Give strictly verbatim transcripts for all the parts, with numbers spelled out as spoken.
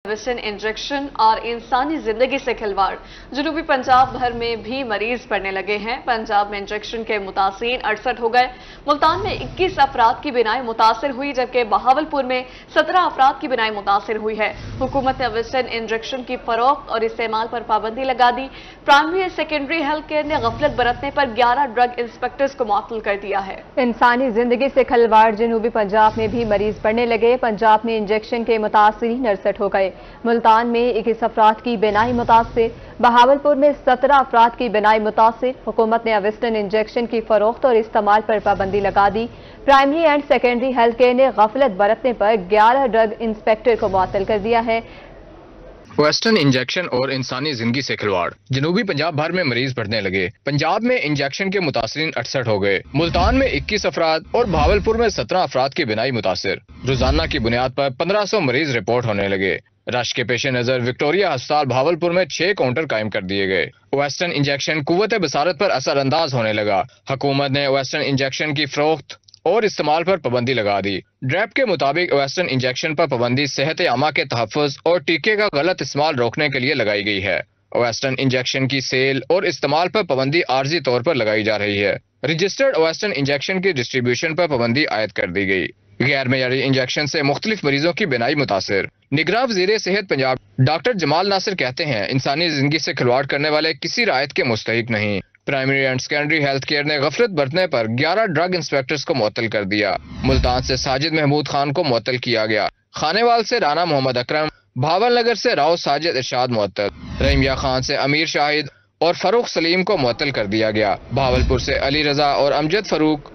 Western injection اور انسانی زندگی سے کھلواڑ جنوبی پنجاب بھر میں بھی مریض پڑنے لگے ہیں۔ پنجاب میں انجیکشن کے متاثرین اڑسٹھ ہو گئے۔ ملتان میں اکیس افراد کی بینائی متاثر ہوئی جبکہ بہاولپور میں سترہ افراد کی بینائی متاثر ہوئی ہے۔ حکومت نے ویسٹرن انجیکشن کی فروخت اور استعمال پر پابندی لگا دی۔ پرائمری اور سیکنڈری ہیلتھ کیئر نے غفلت برتنے پر گیارہ ڈرگ انسپیکٹرز کو معطل کر دیا ہے۔ انسانی زندگی سے کھلواڑ جنوبی پنجاب میں بھی مریض پڑنے لگے۔ پنجاب میں انجیکشن کے متاثرین اڑسٹھ ہو گئے۔ ملتان میں اکیس افراد کی بینائی متاثر، بہاولپور میں سترہ افراد کی بینائی متاثر۔ حکومت نے ویسٹرن انجیکشن کی فروخت اور استعمال پر پابندی لگا دی۔ Primary and secondary health care نے غفلت برتنے پر گیارہ ڈرگ انسپیکٹر کو معطل کر دیا ہے۔ ویسٹرن انجیکشن اور انسانی زندگی سے کھلواڑ جنوبی پنجاب بھر میں مریض بڑھنے لگے۔ پنجاب میں انجیکشن کے متاثرین اڑسٹھ ہو گئے۔ ملتان میں اکیس افراد اور بہاولپور میں سترہ افراد کی بینائی متاثر۔ روزانہ کی بنیاد پر پندرہ سو مریض رپورٹ ہونے لگے۔ رش کے پیش نظر وکٹوریا ہسپتال بہاولپور میں چھ کاؤنٹر قائم کر دیے گئے۔ ویسٹرن انجیکشن قوت بصارت پر اثر انداز ہونے لگا۔ حکومت نے ویسٹرن انجیکشن کی فروخت اور استعمال پر پابندی لگا دی۔ ڈریپ کے مطابق ویسٹرن انجیکشن پر پابندی صحت عامہ کے تحفظ اور ٹیکے کا غلط استعمال روکنے کے لیے لگائی گئی ہے۔ ویسٹرن انجیکشن کی سیل اور استعمال پر پابندی عارضی طور پر لگائی جا رہی ہے۔ رجسٹرڈ ویسٹرن انجیکشن کی ڈسٹریبیوشن پر پابندی عائد کر دی گئی۔ غیر معیاری انجیکشن سے مختلف مریضوں کی بینائی متاثر۔ نگراں وزیر صحت پنجاب ڈاکٹر جمال ناصر کہتے ہیں انسانی زندگی سے کھلواڑ کرنے والے کسی رعایت کے مستحق نہیں۔ Primary and secondary health care نے غفلت برتنے پر گیارہ ڈرگ انسپیکٹرز کو معطل کر دیا۔ ملتان سے ساجد محمود خان کو معطل کیا گیا۔ خانیوال سے رانا محمد اکرم، بھاول نگر سے راؤ ساجد ارشاد معطل، رحیمیہ خان سے امیر شاہد اور فروخ سلیم کو معطل کر دیا گیا۔ بہاولپور سے علی رضا اور امجد فروخ۔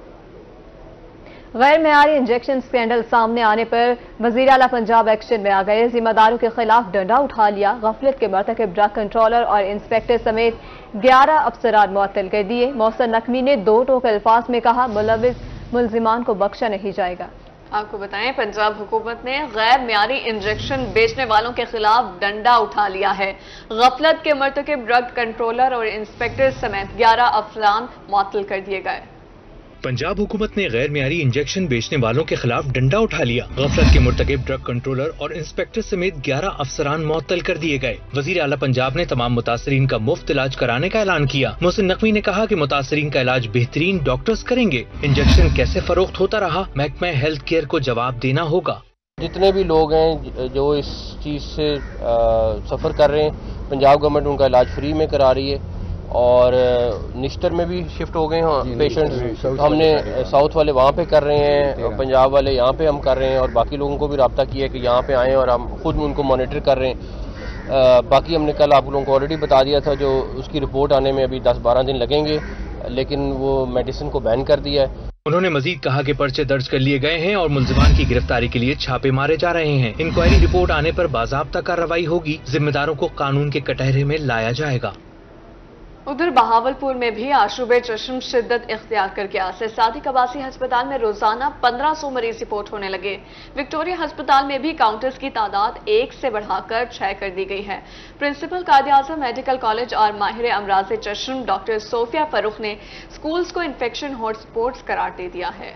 غیر معیاری انجیکشن سکینڈل سامنے آنے پر وزیر اعلیٰ پنجاب ایکشن میں آ گئے۔ ذمہ داروں کے خلاف ڈنڈا اٹھا لیا۔ غفلت کے مرتکب ڈرگ کنٹرولر اور انسپیکٹر سمیت گیارہ افسران معطل کر دیے۔ محسن نقوی نے دو ٹوک الفاظ میں کہا ملوث ملزمان کو بخشا نہیں جائے گا۔ آپ کو بتائیں پنجاب حکومت نے غیر معیاری انجیکشن بیچنے والوں کے خلاف ڈنڈا اٹھا لیا ہے۔ غفلت کے مرتکب ڈرگ کنٹرولر اور انسپیکٹر سمیت گیارہ افسران معطل کر دیے گئے۔ پنجاب حکومت نے غیر معیاری انجیکشن بیچنے والوں کے خلاف ڈنڈا اٹھا لیا۔ غفلت کے مرتکب ڈرگ کنٹرولر اور انسپیکٹر سمیت گیارہ افسران معطل کر دیے گئے۔ وزیر اعلیٰ پنجاب نے تمام متاثرین کا مفت علاج کرانے کا اعلان کیا۔ محسن نقوی نے کہا کہ متاثرین کا علاج بہترین ڈاکٹرز کریں گے۔ انجیکشن کیسے فروخت ہوتا رہا، محکمہ ہیلتھ کیئر کو جواب دینا ہوگا۔ جتنے بھی لوگ ہیں جو اس چیز سے سفر کر رہے ہیں، پنجاب گورنمنٹ ان کا علاج فری میں کرا رہی ہے، اور نشتر میں بھی شفٹ ہو گئے ہیں پیشنٹس۔ ہم نے ساؤتھ والے وہاں پہ کر رہے ہیں، پنجاب والے یہاں پہ ہم کر رہے ہیں، اور باقی لوگوں کو بھی رابطہ کیا ہے کہ یہاں پہ آئیں، اور ہم خود ان کو مانیٹر کر رہے ہیں۔ باقی ہم نے کل آپ لوگوں کو آلریڈی بتا دیا تھا، جو اس کی رپورٹ آنے میں ابھی دس بارہ دن لگیں گے، لیکن وہ میڈیسن کو بین کر دیا ہے۔ انہوں نے مزید کہا کہ پرچے درج کر لیے گئے ہیں اور ملزمان کی گرفتاری کے لیے چھاپے مارے جا رہے ہیں۔ انکوائری رپورٹ آنے پر باضابطہ کارروائی ہوگی، ذمہ داروں کو قانون کے کٹہرے میں لایا جائے گا۔ ادھر بہاولپور میں بھی آشوب چشم شدت اختیار کر گیا۔ صادق عباسی ہسپتال میں روزانہ پندرہ سو مریض رپورٹ ہونے لگے۔ وکٹوریا ہسپتال میں بھی کاؤنٹرز کی تعداد ایک سے بڑھا کر چھ کر دی گئی ہے۔ Principal Quaid Azam medical college اور ماہر امراض چشم ڈاکٹر صوفیہ فروخ نے سکولز کو انفیکشن ہاٹ سپاٹس قرار دے دیا ہے۔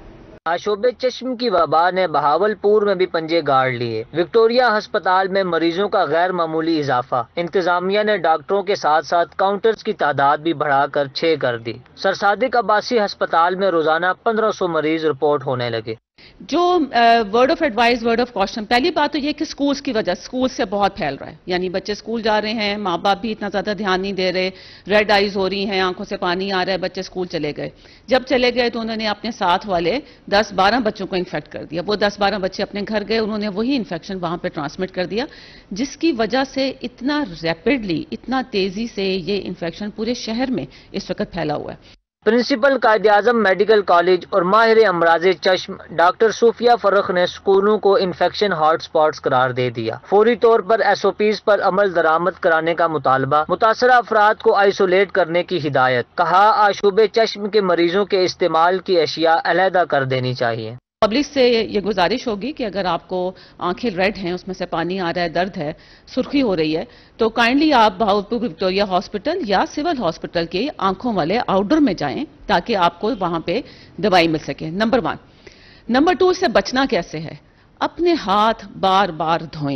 آشوب چشم کی وبا نے بہاولپور میں بھی پنجے گاڑ لیے۔ وکٹوریا ہسپتال میں مریضوں کا غیر معمولی اضافہ۔ انتظامیہ نے ڈاکٹروں کے ساتھ ساتھ کاؤنٹرز کی تعداد بھی بڑھا کر چھ کر دی۔ سر صادق عباسی ہسپتال میں روزانہ پندرہ سو مریض رپورٹ ہونے لگے۔ جو word of advice, word of caution, پہلی بات تو یہ کہ سکولز کی وجہ سکول سے بہت پھیل رہا ہے، یعنی بچے سکول جا رہے ہیں، ماں باپ بھی اتنا زیادہ دھیان نہیں دے رہے، ریڈ آئیز ہو رہی ہیں، آنکھوں سے پانی آ رہا ہے، بچے سکول چلے گئے۔ جب چلے گئے تو انہوں نے اپنے ساتھ والے دس بارہ بچوں کو انفیکٹ کر دیا۔ وہ دس بارہ بچے اپنے گھر گئے، انہوں نے وہی انفیکشن وہاں پہ ٹرانسمٹ کر دیا، جس کی وجہ سے اتنا ریپڈلی، اتنا تیزی سے یہ انفیکشن پورے شہر میں اس وقت پھیلا ہوا ہے۔ Principal Quaid Azam medical college اور ماہر امراض چشم ڈاکٹر صوفیہ فروخ نے اسکولوں کو انفیکشن ہاٹ سپاٹس قرار دے دیا۔ فوری طور پر ایس او پیز پر عمل درآمد کرانے کا مطالبہ، متاثرہ افراد کو آئسولیٹ کرنے کی ہدایت۔ کہا آشوب چشم کے مریضوں کے استعمال کی اشیاء علیحدہ کر دینی چاہیے۔ پبلک سے یہ گزارش ہوگی کہ اگر آپ کو آنکھیں ریڈ ہیں، اس میں سے پانی آ رہا ہے، درد ہے، سرخی ہو رہی ہے، تو کائنڈلی آپ بہاولپور وکٹوریا ہاسپٹل یا سول ہاسپٹل کے آنکھوں والے آؤٹ ڈور میں جائیں تاکہ آپ کو وہاں پہ دوائی مل سکے۔ Number one. نمبر ٹو، سے بچنا کیسے ہے؟ اپنے ہاتھ بار بار دھوئیں۔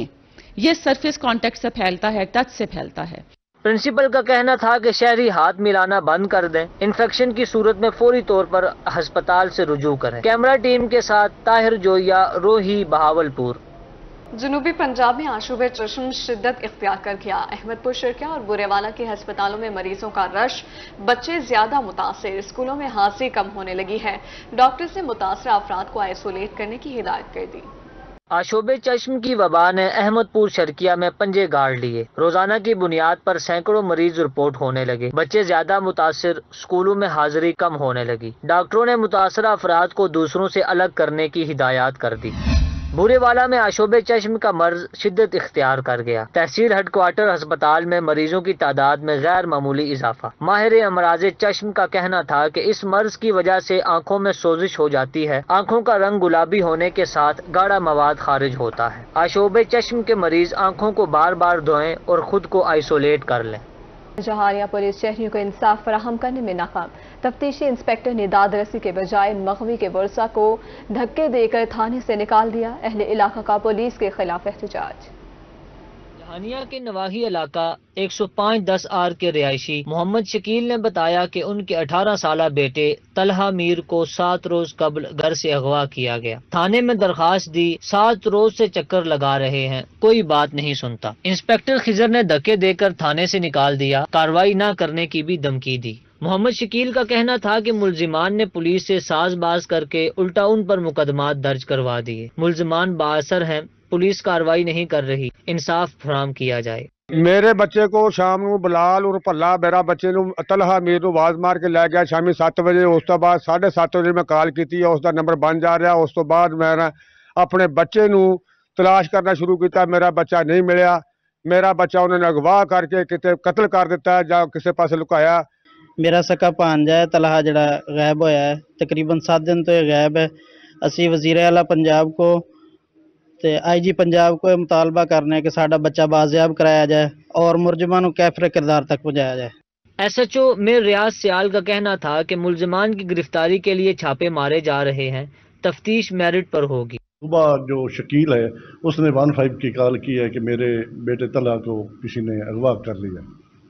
یہ सरफेस कॉन्टेक्ट से फैलता है, टच से फैलता है। प्रिंसिपल का कहना था कि शहरी हाथ मिलाना बंद कर दें, इन्फेक्शन की सूरत में फौरी तौर पर अस्पताल से रुजू करें। कैमरा टीम के साथ ताहिर जोया, रोही, बहावलपुर। जनूबी पंजाब में आशूब चश्म शिद्दत इख्तियार कर गया। अहमदपुर, शिरकिया और बुरेवाला के अस्पतालों में मरीजों का रश, बच्चे ज्यादा मुतासिर, स्कूलों में हाजिरी कम होने लगी है। डॉक्टर्स ने मुतासर अफराद को आइसोलेट करने की हिदायत कर दी। आशोबे चश्म की वबा ने अहमदपुर शर्किया में पंजे गाड़ लिए। रोजाना की बुनियाद पर सैकड़ों मरीज रिपोर्ट होने लगे। बच्चे ज्यादा मुतासिर, स्कूलों में हाजिरी कम होने लगी। डॉक्टरों ने मुतासर अफराद को दूसरों से अलग करने की हिदायत कर दी। बुरेवाला में आशोबे चश्म का मर्ज शिद्दत इख्तियार कर गया। तहसील हेडक्वार्टर अस्पताल में मरीजों की तादाद में गैर मामूली इजाफा। माहिर अमराज चश्म का कहना था कि इस मर्ज की वजह से आंखों में सोजिश हो जाती है, आंखों का रंग गुलाबी होने के साथ गाढ़ा मवाद खारिज होता है। आशोबे चश्म के मरीज आंखों को बार बार धोएं और खुद को आइसोलेट कर लें। जहानिया पुलिस शहरियों को इंसाफ फराहम करने में नाकाम। तफ्तीशी इंस्पेक्टर ने दाद रसी के बजाय मगवी के वर्षा को धक्के देकर थाने से निकाल दिया। अहले इलाका का पुलिस के खिलाफ एहतजाज। जहानिया के नवाही इलाका एक सौ पाँच दस आर के रिहायशी मोहम्मद शकील ने बताया कि उनके अठारह साल बेटे तलहा मीर को सात रोज कबल घर से अगवा किया गया। थाने में दरखास्त दी, सात रोज से चक्कर लगा रहे हैं, कोई बात नहीं सुनता। इंस्पेक्टर खिजर ने धक्के देकर थाने से निकाल दिया, कार्रवाई न करने की भी धमकी दी। मोहम्मद शकील का कहना था कि मुल्जिमान ने पुलिस से साजबाज करके उल्टा उन पर मुकदमात दर्ज करवा दिए। मुल्जिमान बाअसर हैं, पुलिस कार्रवाई नहीं कर रही, इंसाफ फराहम किया जाए। मेरे बच्चे को शाम को बलाल और भला मेरा बच्चे तलहा मीर आवाज मार के लै गया शामी सत्त बजे। उस तो बाद साढ़े सत्त बजे मैं कॉल की, उसका नंबर बन जा रहा। उस तो बाद मैं अपने बच्चे नू तलाश करना शुरू किया, मेरा बच्चा नहीं मिलिया। मेरा बच्चा उन्होंने अगवा करके किते कतल कर दिता है या किसी पास लुकाया। मेरा सका भांजा है तलहा जड़ा गायब होया है, तकरीबन सात दिन तो गायब है। असी वजीर आला पंजाब को ते आई जी पंजाब को मुतालबा करने कि साडा बच्चा बाजियाब कराया जाए और मुलजिमान को कैफरे किरदार तक पहुँचाया जाए। S H O Mir Riaz Sial का कहना था कि मुलजिमान की गिरफ्तारी के लिए छापे मारे जा रहे हैं, तफ्तीश मेरिट पर होगी। सुबह जो शकील है उसने वन फाइव की कॉल की है कि मेरे बेटे तलहा को किसी ने अगवा कर लिया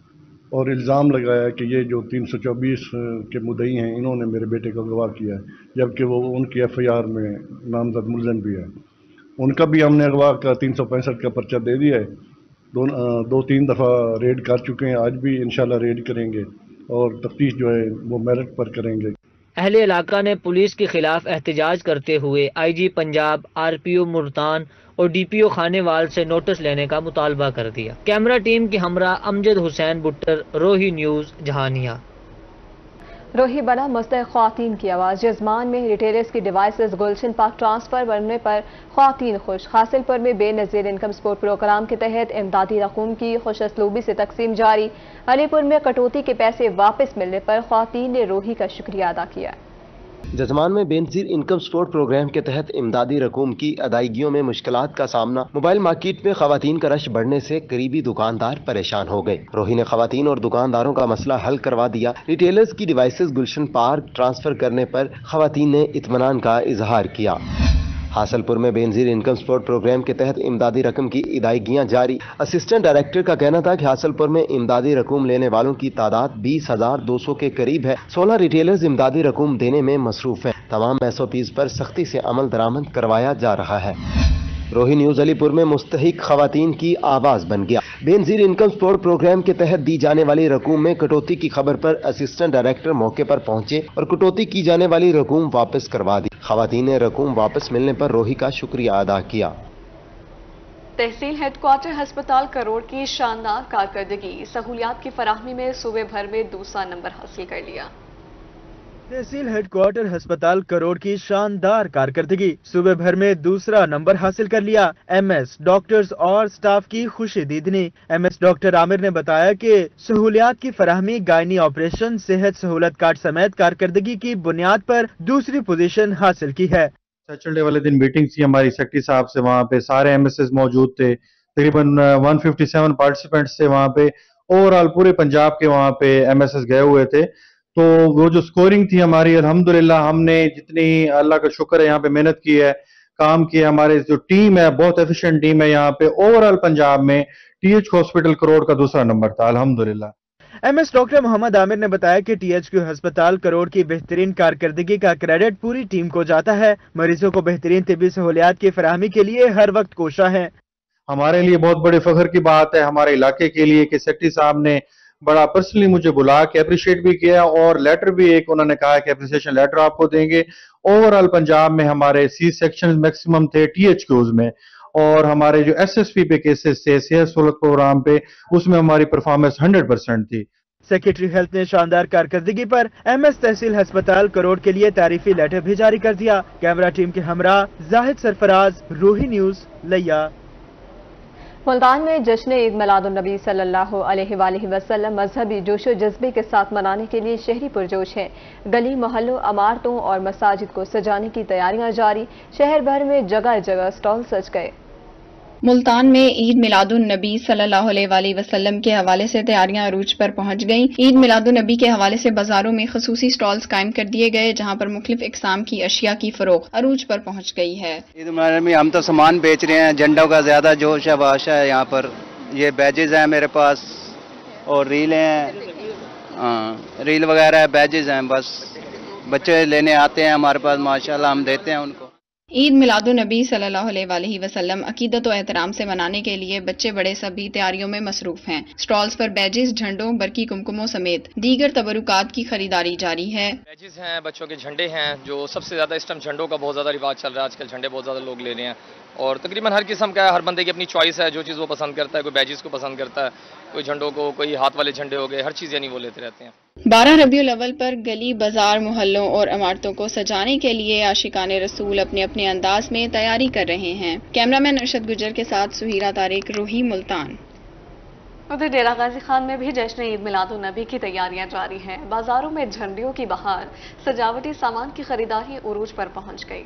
और इल्ज़ाम लगाया कि ये जो तीन सौ चौबीस के मुद्दई हैं इन्होंने मेरे बेटे को अगवा किया है, जबकि वो उनकी एफ आई आर में नामजद मुलजिम भी है। उनका भी हमने अगवा का तीन सौ पैंसठ का पर्चा दे दिया है। दो दो तीन दफ़ा रेड कर चुके हैं, आज भी इंशाल्लाह रेड करेंगे और तफ्तीश जो है वो मेरिट पर करेंगे। अहले इलाका ने पुलिस के खिलाफ एहतजाज करते हुए I G Punjab, R P O Multan और डी पी ओ खानेवाल से नोटिस लेने का मुतालबा कर दिया। कैमरा टीम के हमरा अमजद हुसैन बुट्टर, रोही न्यूज़, जहानिया। रोही बना मुस्तैद ख्वातीन की आवाज़। जजमान में रिटेलर्स की डिवाइसेस गुलशन पार्क ट्रांसफर बनने पर ख्वातीन खुश। हासिलपुर में बेनज़ीर इनकम सपोर्ट प्रोग्राम के तहत इमदादी रकूम की खुश असलूबी से तकसीम जारी। अलीपुर में कटौती के पैसे वापस मिलने पर ख्वातीन ने रोही का शुक्रिया अदा किया। जजमान में बेनज़ीर इनकम सपोर्ट प्रोग्राम के तहत इमदादी रकूम की अदायगियों में मुश्किलात का सामना। मोबाइल मार्केट में खवातीन का रश बढ़ने से करीबी दुकानदार परेशान हो गए। रोही ने खवातीन और दुकानदारों का मसला हल करवा दिया। रिटेलर्स की डिवाइसेस गुलशन पार्क ट्रांसफर करने पर खवातीन ने इत्मीनान का इजहार किया। हासिलपुर में बेनज़ीर इनकम सपोर्ट प्रोग्राम के तहत इमदादी रकम की अदायगियां जारी। असिस्टेंट डायरेक्टर का कहना था कि हासिलपुर में इमदादी रकूम लेने वालों की तादाद बीस हजार दो सौ के करीब है। सोलह रिटेलर्स इमदादी रकूम देने में मसरूफ है। तमाम एस ओ पीज पर सख्ती से अमल दरामद करवाया जा रहा है। रोही न्यूज़ अलीपुर में मुस्तहिक खवातीन की आवाज बन गया। बेनज़ीर इनकम सपोर्ट प्रोग्राम के तहत दी जाने वाली रकूम में कटौती की खबर पर असिस्टेंट डायरेक्टर मौके पर पहुंचे और कटौती की जाने वाली रकूम वापस करवा दी। खवातीन ने रकूम वापस मिलने पर रोही का शुक्रिया अदा किया। तहसील हेडक्वार्टर अस्पताल करोड़ की शानदार कारकर्दगी, सहूलियात की फराहमी में सूबे भर में दूसरा नंबर हासिल कर लिया। तहसील हेडक्वार्टर अस्पताल करोड़ की शानदार कारकर्दगी, सूबे भर में दूसरा नंबर हासिल कर लिया। एम एस डॉक्टर्स और स्टाफ की खुशी दीदनी। एम एस डॉक्टर आमिर ने बताया कि सहूलियात की फराहमी, गायनी ऑपरेशन, सेहत सहूलत कार्ड समेत कारकर्दगी की बुनियाद पर दूसरी पोजीशन हासिल की है। सैटरडे वाले दिन मीटिंग थी हमारी सेक्रेटरी साहब से, वहाँ पे सारे एम एस एस मौजूद थे। तकरीबन एक सौ सत्तावन पार्टिसिपेंट्स थे वहाँ पे। ओवरऑल पूरे पंजाब के वहाँ पे एम एस एस गए हुए थे। तो वो जो स्कोरिंग थी हमारी, अल्हम्दुलिल्लाह हमने जितनी, अल्लाह का शुक्र है, यहाँ पे मेहनत की है, काम किया। हमारे जो टीम है बहुत एफिशिएंट टीम है यहाँ पे। ओवरऑल पंजाब में टीएच हॉस्पिटल करोड़ का दूसरा नंबर था अल्हम्दुलिल्लाह। एमएस डॉक्टर मोहम्मद आमिर ने बताया कि टीएचक्यू अस्पताल करोड़ की बेहतरीन कारकर्दगी का क्रेडिट पूरी टीम को जाता है। मरीजों को बेहतरीन तिब्बी सहूलियात की फराहमी के लिए हर वक्त कोशा है। हमारे लिए बहुत बड़े फख्र की बात है हमारे इलाके के लिए कि सेक्रेटरी साहब ने बड़ा पर्सनली मुझे बुला के अप्रिशिएट भी किया और लेटर भी एक उन्होंने कहा कि अप्रिसिएशन लेटर आपको देंगे। ओवरऑल पंजाब में हमारे सी सेक्शन मैक्सिमम थे टीएचक्यूज में, और हमारे जो एसएसपी पे केसेस थे सेहत सहूलत प्रोग्राम पे, उसमें हमारी परफॉर्मेंस हंड्रेड परसेंट थी। सेक्रेटरी हेल्थ ने शानदार कारकर्दगी पर एमएस तहसील अस्पताल करोड़ के लिए तारीफी लेटर भी जारी कर दिया। कैमरा टीम के हमरा जाहिद सरफराज, रूही न्यूज, लिया। मुल्तान में जश्न ईद मिलादुन्नबी सल्लल्लाहु अलैहि वसल्लम मजहबी जोशो जज्बे के साथ मनाने के लिए शहरी पुरजोश है। गली मोहल्लों, इमारतों और मसाजिद को सजाने की तैयारियां जारी। शहर भर में जगह जगह स्टॉल सज गए। मुल्तान में ईद मिलादुन नबी सल्लल्लाहु अलैहि वसल्लम के हवाले से तैयारियां अरूज पर पहुंच गईं। ईद मिलादुन नबी के हवाले से बाजारों में खसूसी स्टॉल्स कायम कर दिए गए, जहां पर मुख्तलिफ इकसाम की अशिया की फरोख्त अरूज पर पहुंच गई है। ईद मिलादुन नबी हम तो सामान बेच रहे हैं, झंडों का ज्यादा जोश है, बाशा है यहाँ पर। ये बैजेज हैं मेरे पास और रील हैं, रील वगैरह है, बैजेज हैं। बस बच्चे लेने आते हैं हमारे पास, माशाल्लाह हम देते हैं उनको। ईद मिलादुन नबी सल्लल्लाहु अलैहि वसल्लम अकीदत और एहतराम से मनाने के लिए बच्चे बड़े सभी तैयारियों में मसरूफ हैं। स्टॉल्स पर बैजेस, झंडों, बरकी कुमकुमों समेत दीगर तबरुकात की खरीदारी जारी है। बैजेस हैं, बच्चों के झंडे हैं, जो सबसे ज्यादा इस टाइम झंडों का बहुत ज्यादा रिवाज चल रहा है आजकल। झंडे बहुत ज्यादा लोग ले रहे हैं और तकरीबन हर किस्म का है, हर बंदे की अपनी चॉइस है, जो चीज़ वो पसंद करता है। कोई बैजेस को पसंद करता है, कोई झंडों को, कोई हाथ वाले झंडे हो गए, हर चीज़ यानी वो लेते रहते हैं। बारह रबीउल अव्वल पर गली, बाजार, मोहल्लों और इमारतों को सजाने के लिए आशिकाने रसूल अपने अपने अंदाज में तैयारी कर रहे हैं। कैमरामैन अरशद गुजर के साथ सुहीरा तारिक, रूही, मुल्तान। उधर डेरा गाजी खान में भी जश्न ईद मिलादुन नबी की तैयारियां जारी हैं। बाजारों में झंडियों की बहार, सजावटी सामान की खरीदारी उरूज पर पहुंच गई।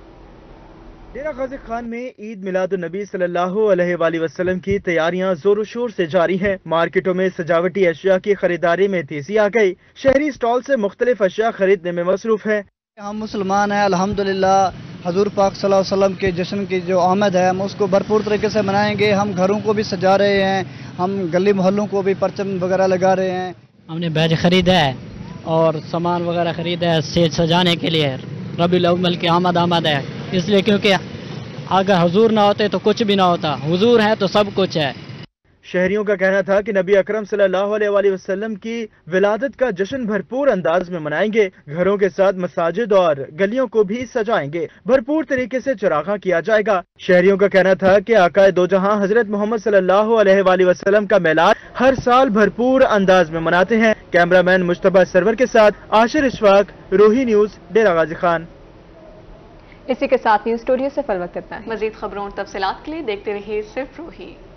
डेरा गाजी खान में ईद मिलादुन नबी सल्लल्लाहु अलैहि वसल्लम की तैयारियां जोरों शोर से जारी हैं। मार्केटों में सजावटी अशिया की खरीदारी में तेजी आ गई। शहरी स्टॉल से मुख्तलिफ अशिया खरीदने में मसरूफ है। हम मुसलमान हैं, अल्हम्दुलिल्लाह हजूर पाक सल्लल्लाहु अलैहि वसल्लम के जश्न की जो आमद है हम उसको भरपूर तरीके से मनाएंगे। हम घरों को भी सजा रहे हैं, हम गली मोहल्लों को भी परचम वगैरह लगा रहे हैं। हमने बैज खरीदा है और सामान वगैरह खरीदा है स्टेज सजाने के लिए। रबीउल अव्वल की आमद आमद है, इसलिए क्योंकि अगर हुजूर ना होते तो कुछ भी ना होता, हुजूर है तो सब कुछ है। शहरियों का कहना था कि नबी अकरम सल्लल्लाहु अलैहि वसल्लम की विलादत का जश्न भरपूर अंदाज में मनाएंगे। घरों के साथ मसाजिद और गलियों को भी सजाएंगे। भरपूर तरीके से चरागा किया जाएगा। शहरियों का कहना था कि आकाए दो जहां हजरत मोहम्मद सल्लल्लाहु अलैहि वसल्लम का मेलाद हर साल भरपूर अंदाज में मनाते हैं। कैमरामैन मुश्तबा सरवर के साथ आशिर इशफाक, रूही न्यूज, डेरा गाजी खान। इसी के साथ न्यूज स्टूडियो से फल वक्त इतना है। मजीद खबरों और तफसीलात के लिए देखते रहिए सिर्फ रूही।